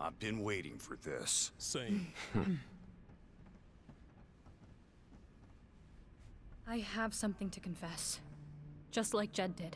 I've been waiting for this. Same. I have something to confess. Just like Jed did.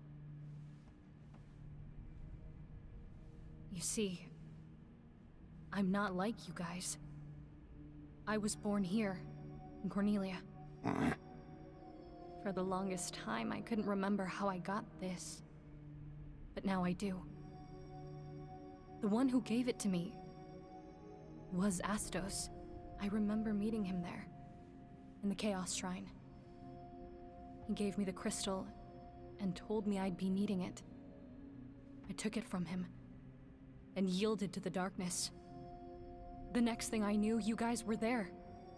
You see, I'm not like you guys. I was born here, in Cornelia. For the longest time, I couldn't remember how I got this. But now I do. The one who gave it to me was Astos. I remember meeting him there, in the Chaos Shrine. He gave me the crystal and told me I'd be needing it. I took it from him and yielded to the darkness. The next thing I knew, you guys were there.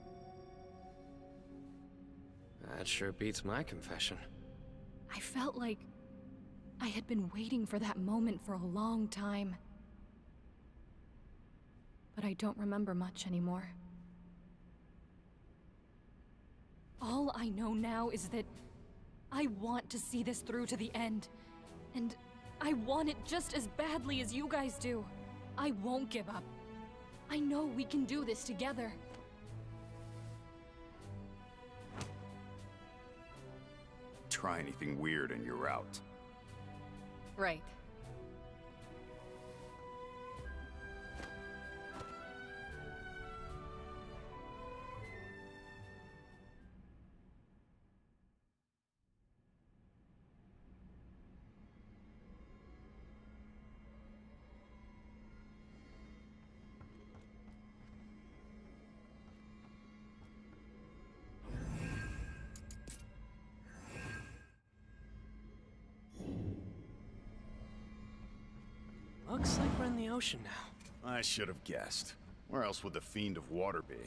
That sure beats my confession. I felt like I had been waiting for that moment for a long time. But I don't remember much anymore. All I know now is that I want to see this through to the end. And I want it just as badly as you guys do. I won't give up. I know we can do this together. Try anything weird and you're out. Right. Looks like we're in the ocean now. I should have guessed. Where else would the Fiend of Water be?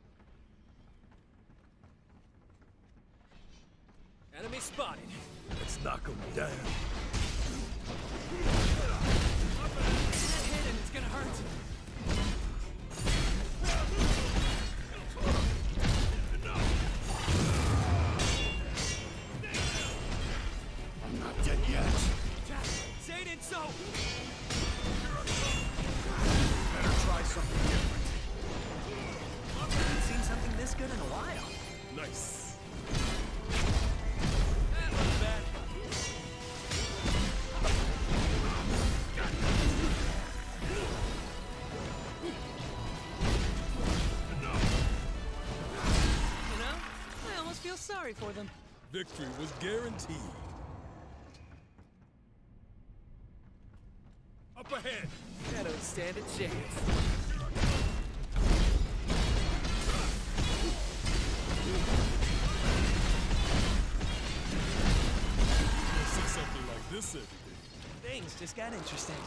Enemy spotted. Let's knock him down. That hit and it's gonna hurt. I'm not dead yet. Jack, say it ain't so. Better try something different. Haven't seen something this good in a while. Nice. That was bad. You know, I almost feel sorry for them. Victory was guaranteed. Up ahead. I don't stand a chance. You'll see something like this every day. Things just got interesting.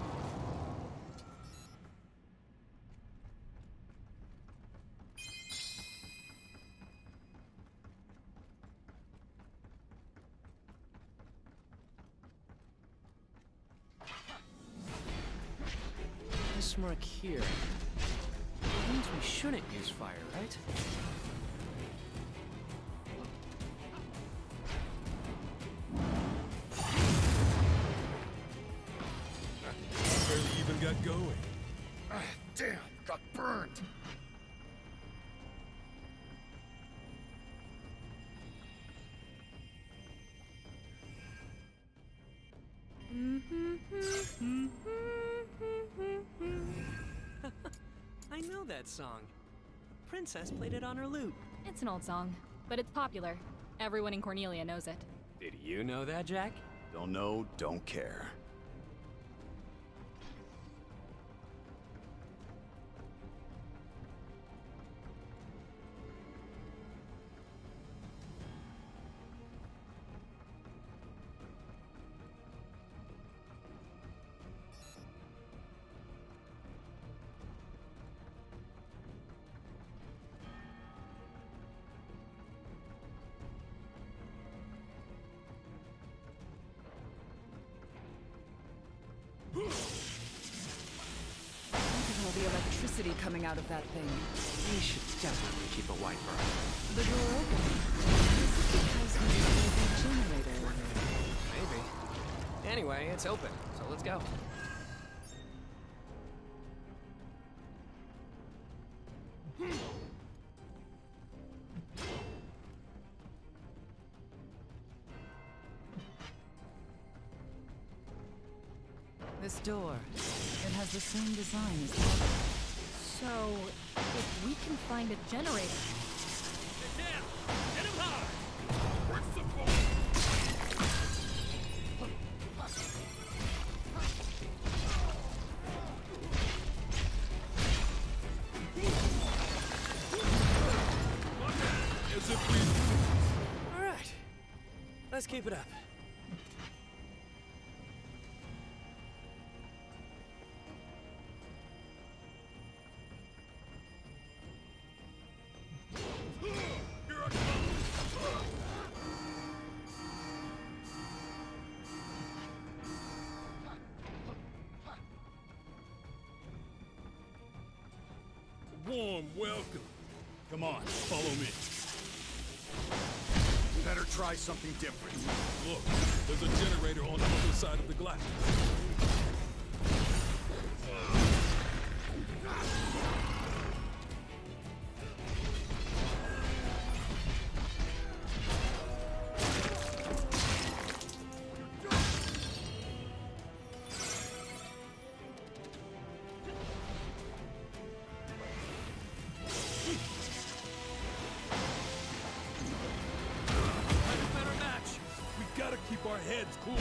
This mark here. It means we shouldn't use fire, right? Barely even got going. Ah, damn, got burned. I know that song. The princess played it on her lute. It's an old song, but it's popular. Everyone in Cornelia knows it. Did you know that, Jack? Don't know, don't care. Look at all the electricity coming out of that thing. We should definitely keep a white bird. The door open. This is because we need a generator. Maybe. Anyway, it's open, so let's go. This door. It has the same design as the other. So, if we can find a generator, Get down! Get him hard! Where's the phone? As if we... All right. Let's keep it up. Warm welcome. Come on, follow me. Better try something different. Look, there's a generator on the other side of the glass. Better match. We gotta keep our heads cool.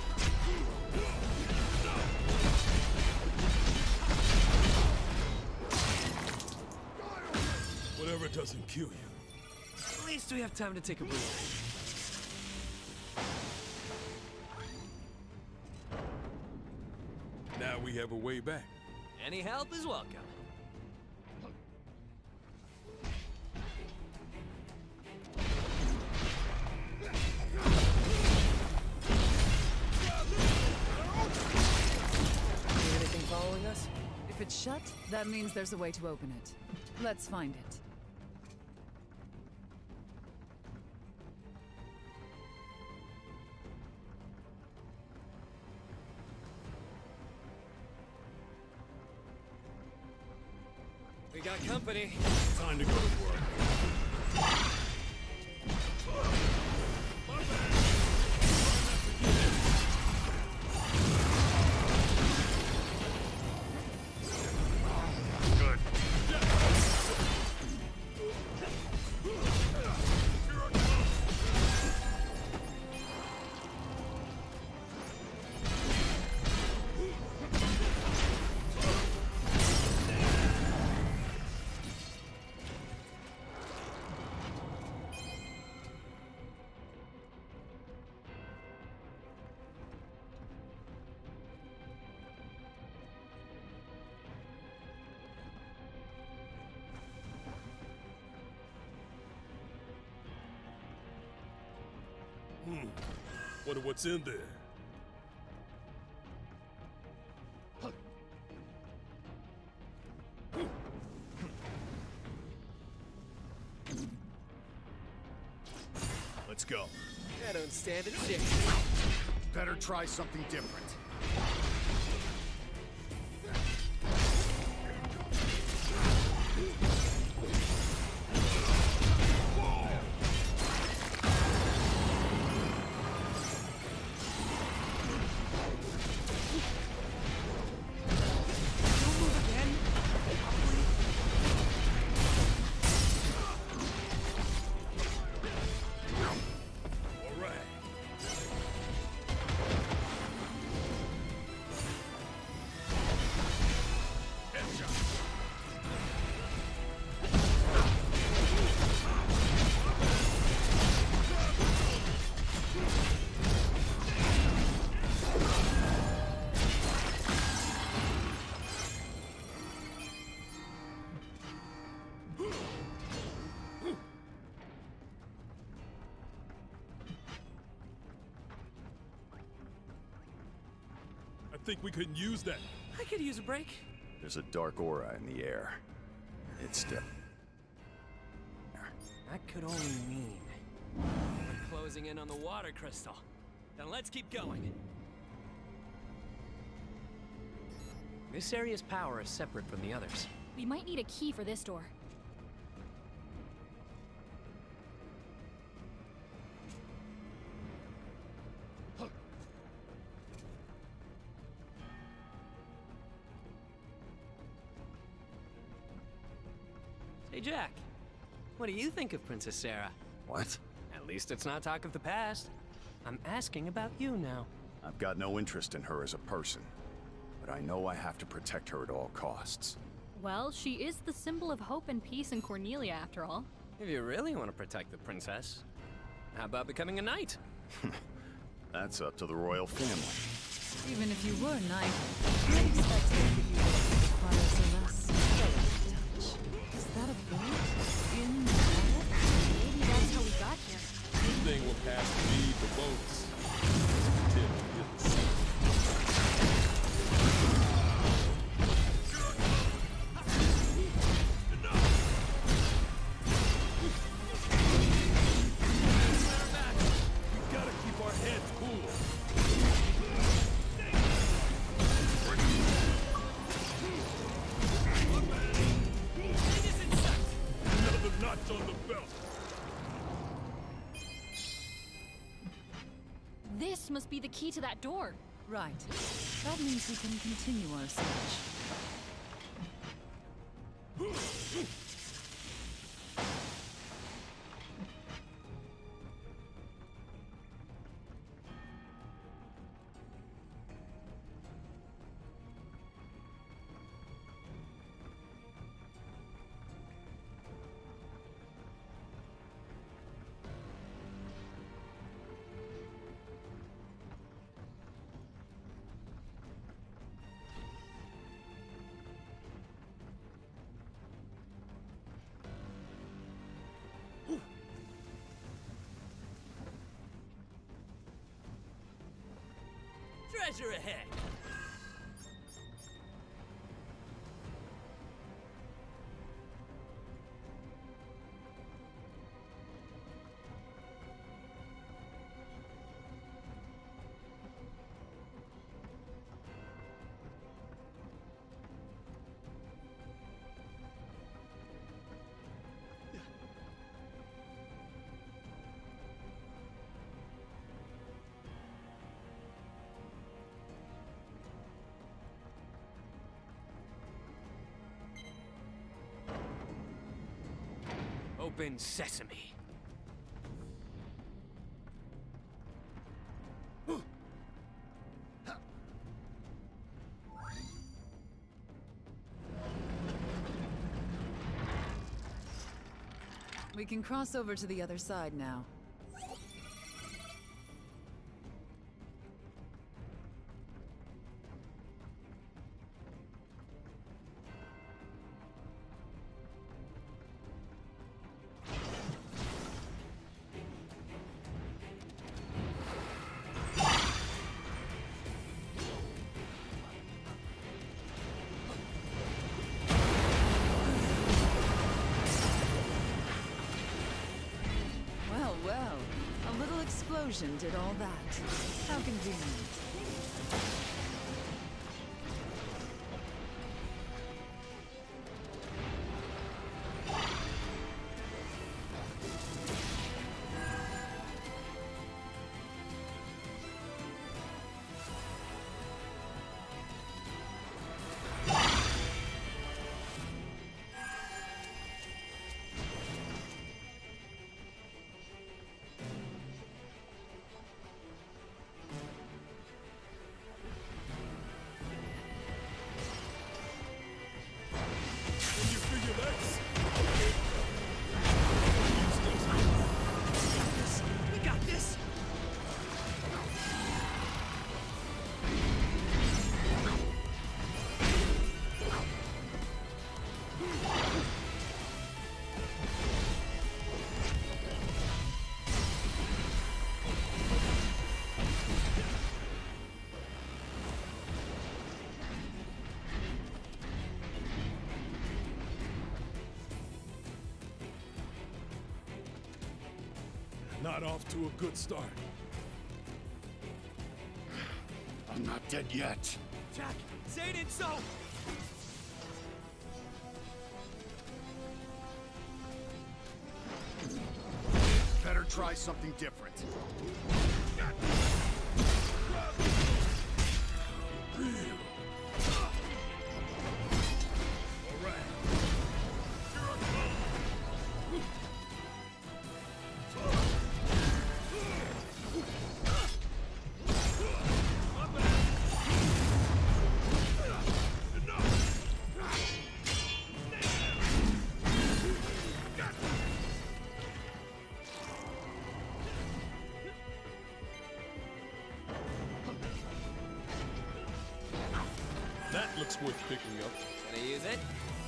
Whatever doesn't kill you. At least we have time to take a breather. Now we have a way back. Any help is welcome. See anything following us? If it's shut, that means there's a way to open it. Let's find it. We got company. Time to go to work. Good. Wonder what's in there. Let's go. I don't stand a chance. Better try something different. All right. I think we couldn't use that. I could use a break. There's a dark aura in the air. It's still... That could only mean we're closing in on the water crystal. Then let's keep going. This area's power is separate from the others. we might need a key for this door. Hey, Jack. What do you think of Princess Sarah? What? At least it's not talk of the past. I'm asking about you now. I've got no interest in her as a person, but I know I have to protect her at all costs. Well, she is the symbol of hope and peace in Cornelia, after all. If you really want to protect the princess, how about becoming a knight? That's up to the royal family. Even if you were knighted, I'd expect to give you what requires a less delicate touch. Is that a boat? In the water? Maybe that's how we got here. Good thing we'll pass to leave the boats. Tip hit the sea. We've got to keep our heads cool. Another notch on the belt. This must be the key to that door. Right. That means we can continue our search. Treasure ahead! Open sesame. We can cross over to the other side now. Well, a little explosion did all that. How convenient. Can you feel your legs? We got this! Not off to a good start. I'm not dead yet. Jack, say it ain't so! Better try something different. All right. Here I come. Looks worth picking up. Gonna use it?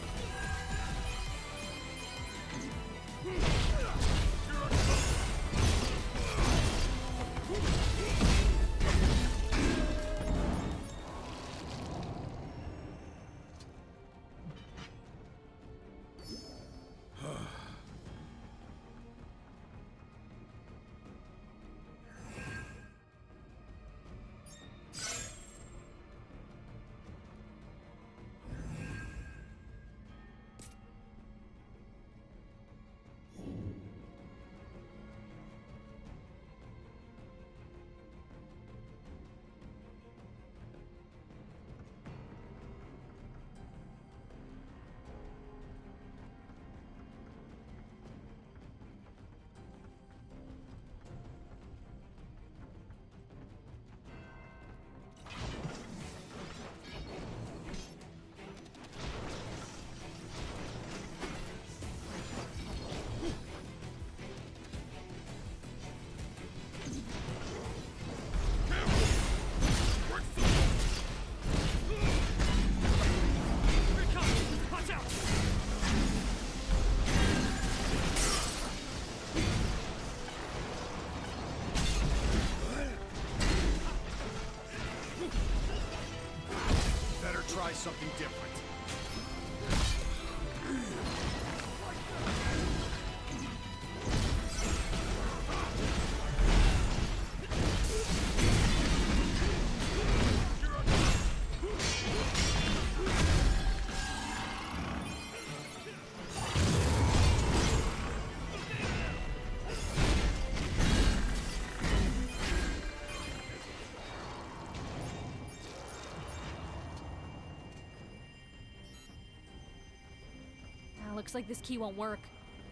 Try something different. Looks like this key won't work.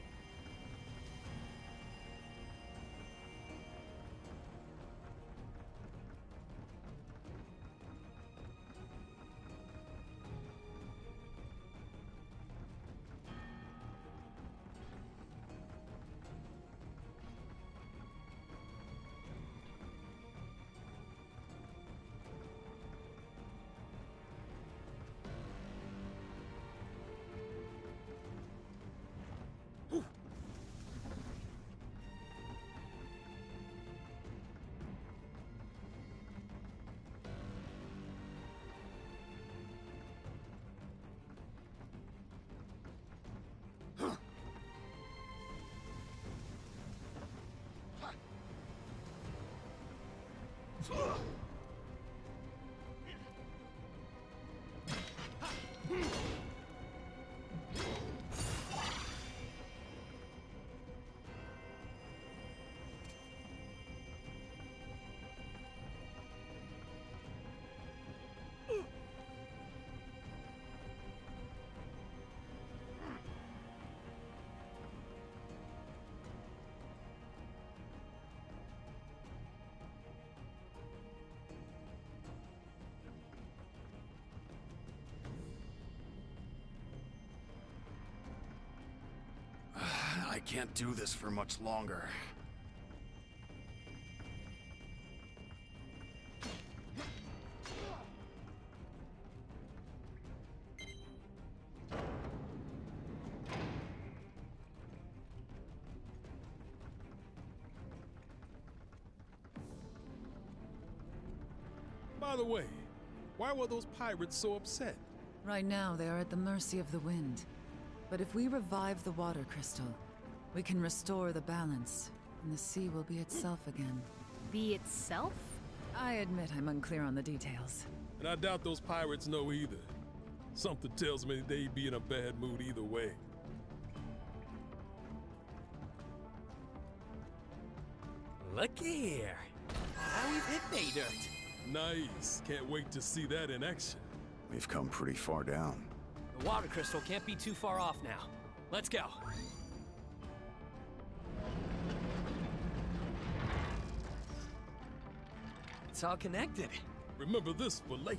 I can't do this for much longer. By the way, why were those pirates so upset? Right now, they are at the mercy of the wind. But if we revive the water crystal, we can restore the balance, and the sea will be itself again. Be itself? I admit I'm unclear on the details. And I doubt those pirates know either. Something tells me they'd be in a bad mood either way. Looky here. Now we've hit pay dirt. Nice. Can't wait to see that in action. We've come pretty far down. The water crystal can't be too far off now. Let's go. It's all connected. Remember this for later.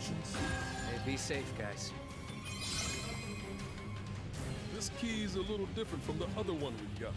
decisions. Hey, be safe, guys. This key's a little different from the other one we got.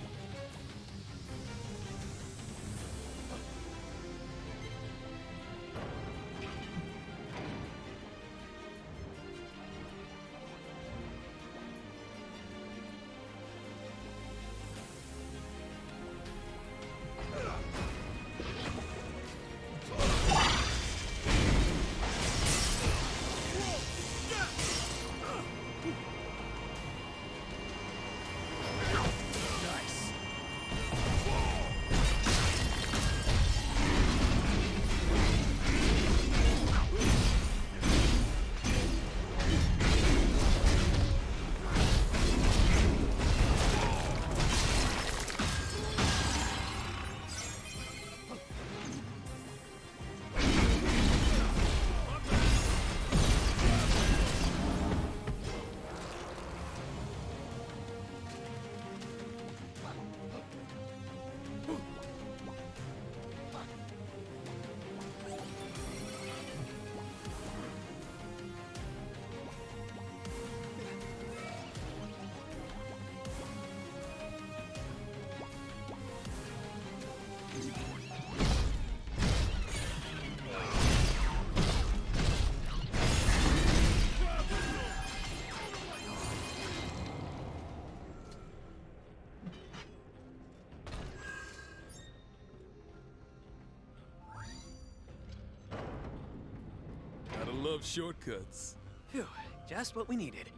Gotta love shortcuts. Phew, just what we needed.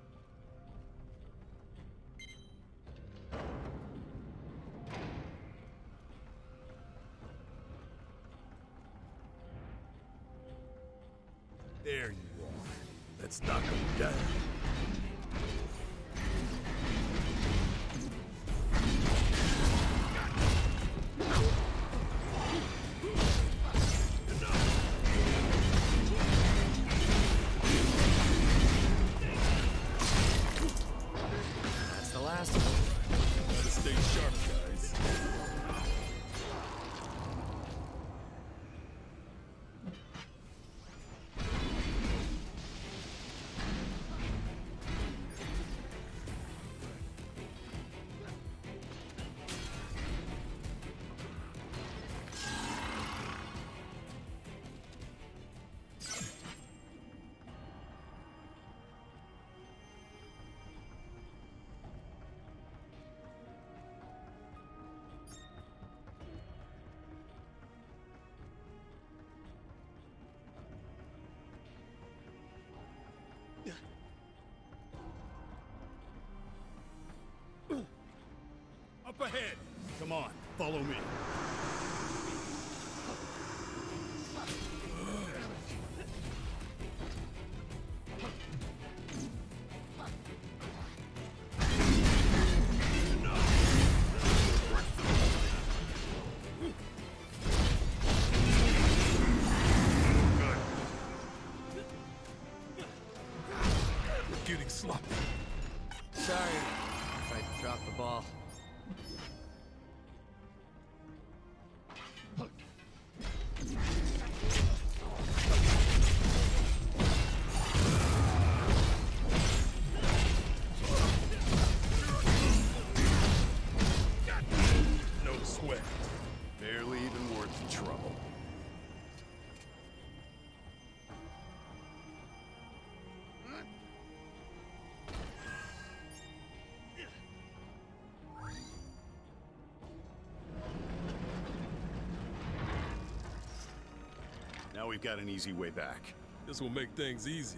There you are. Let's knock him down. That's the last of them. Gotta stay sharp, guys. Up ahead! Come on, follow me. We're getting sloppy. Sorry if I dropped the ball. No sweat. Barely even worth the trouble. Now we've got an easy way back. This will make things easier.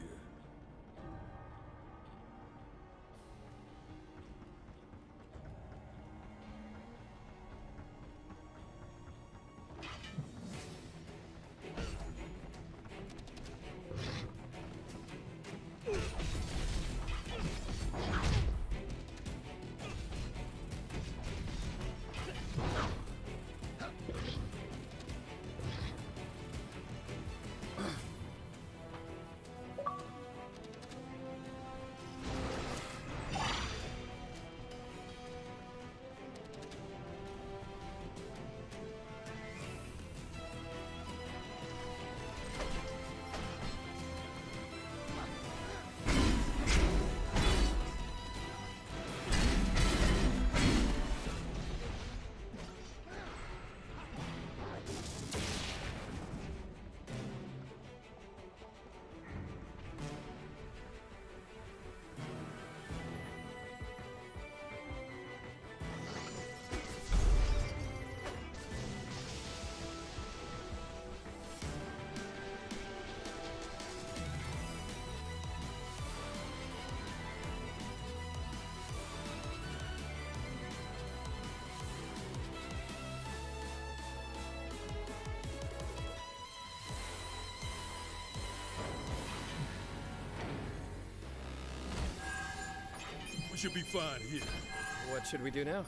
should be fine here. What should we do now?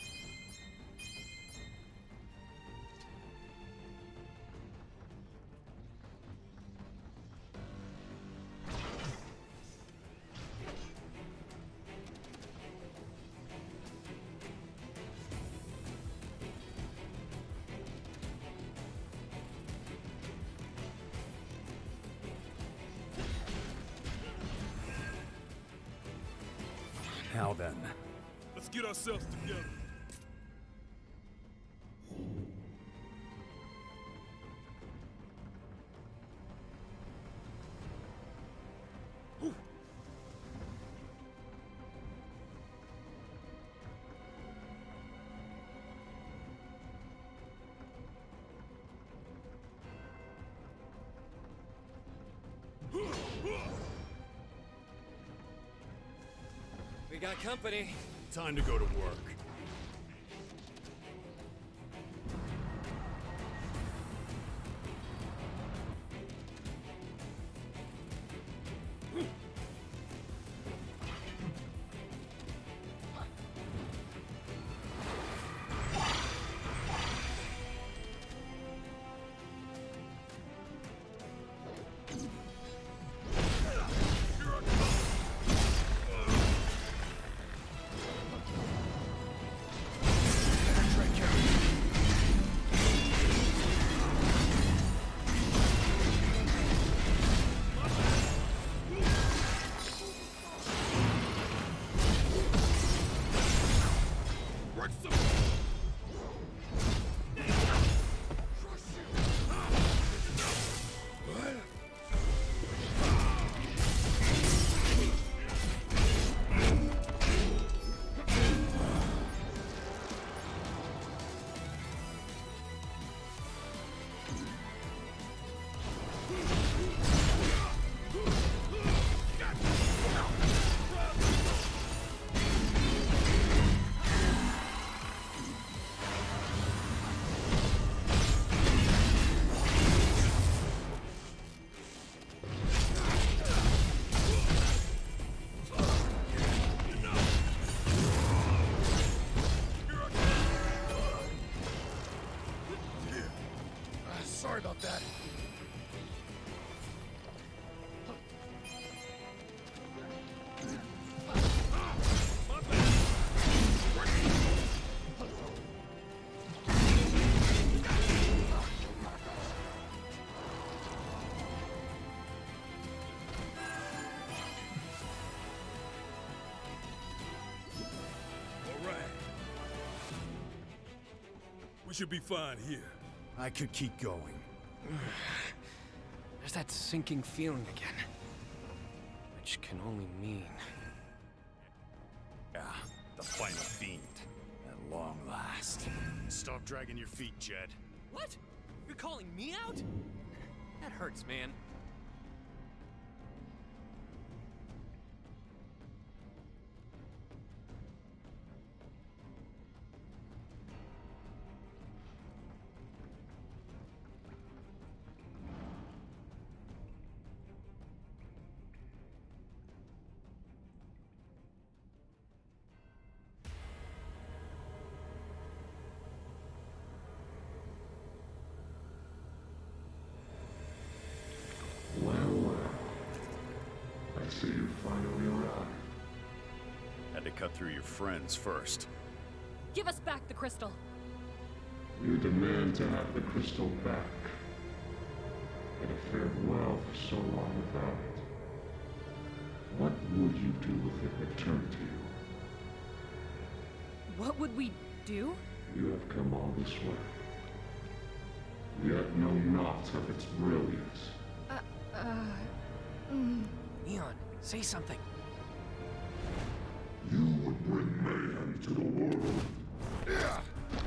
Now then. Let's get ourselves together. We got company. Time to go to work. Sorry about that. We should be fine here. I could keep going. There's that sinking feeling again. Which can only mean... Yeah, the final fiend. At long last. Stop dragging your feet, Jed. What? You're calling me out? That hurts, man. So you finally arrived. Had to cut through your friends first. Give us back the crystal. You demand to have the crystal back. It have fared well for so long without it. What would you do if it returned to you? What would we do? You have come all this way. Yet know not of its brilliance. Neon, say something. You would bring mayhem to the world. Yeah.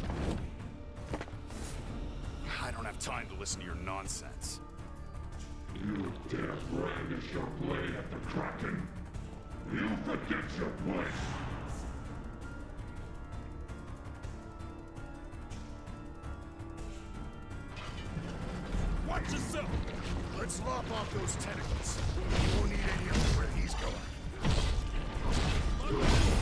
I don't have time to listen to your nonsense. You dare brandish your blade at the Kraken. You forget your place. Watch yourself! Let's lop off those tentacles. You won't need any of them where he's going.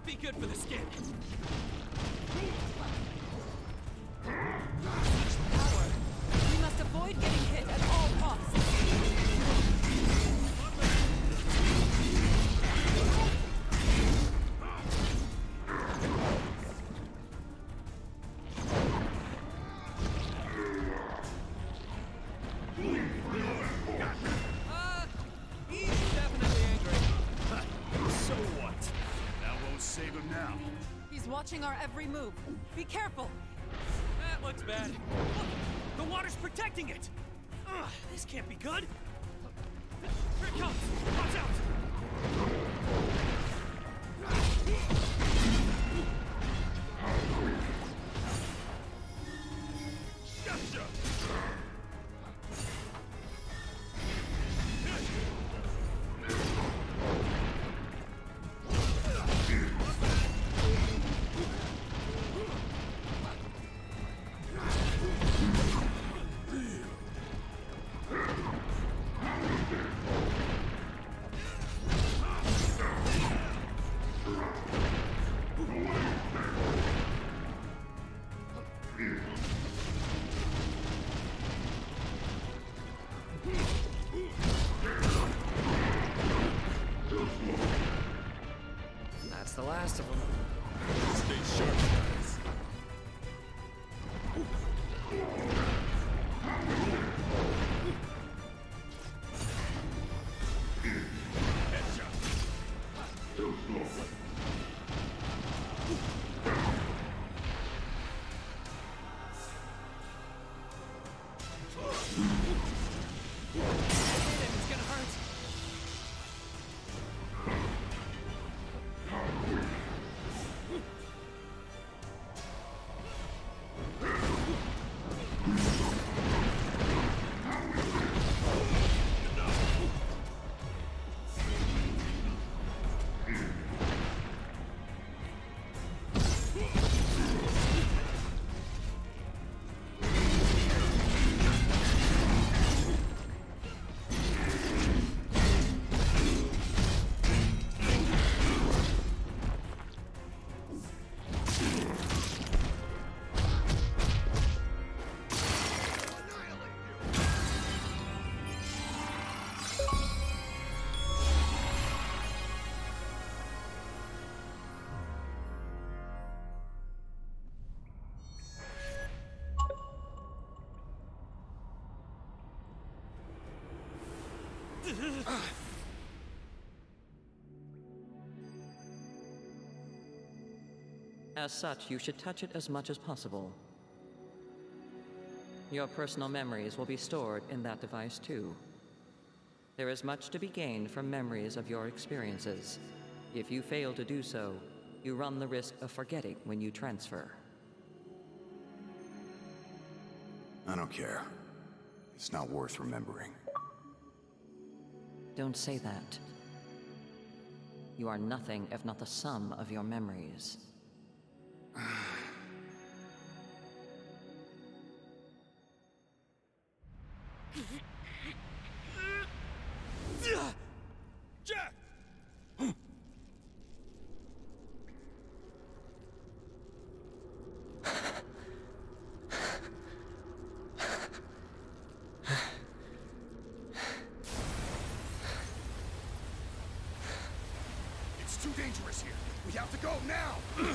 be good for the skin. Power. We must avoid getting hit at all costs. He's definitely angry. So what? That won't save him now. He's watching our every move. Be careful. That looks bad. Look, the water's protecting it. Ugh, this can't be good. Here it comes. Watch out. Gotcha! That's the last of them. Stay sharp, guys. It's gonna hurt. As such, you should touch it as much as possible. Your personal memories will be stored in that device too. There is much to be gained from memories of your experiences. If you fail to do so, you run the risk of forgetting when you transfer. I don't care. It's not worth remembering. Don't say that. You are nothing if not the sum of your memories. Jack! It's too dangerous here. We have to go now!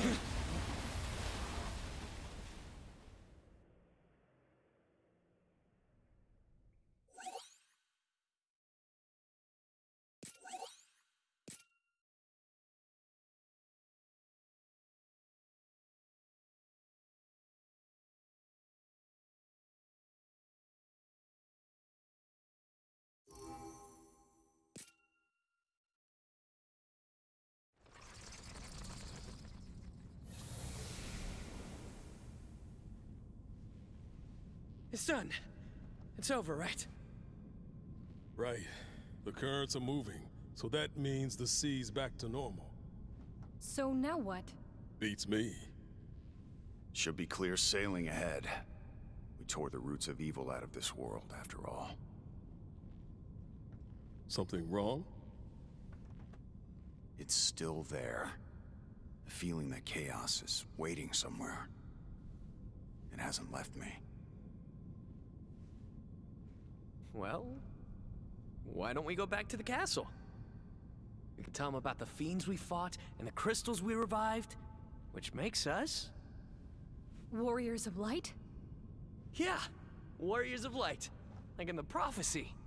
It's done. It's over, right? Right. The currents are moving, so that means the sea's back to normal. So now what? Beats me. Should be clear sailing ahead. We tore the roots of evil out of this world, after all. Something wrong? It's still there. The feeling that chaos is waiting somewhere. It hasn't left me. Well, why don't we go back to the castle? We can tell them about the fiends we fought and the crystals we revived, which makes us... Warriors of Light? Yeah! Warriors of Light, like in the prophecy.